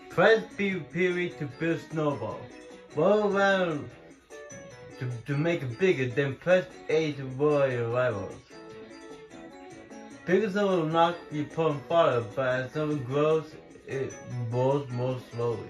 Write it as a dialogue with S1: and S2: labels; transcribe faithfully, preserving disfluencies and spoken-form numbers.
S1: Press B period to build Snowball. Roll around to, to make it bigger, then press A to roll your rivals. Bigger zone will knock your opponent farther, but as zone grows, it rolls more slowly.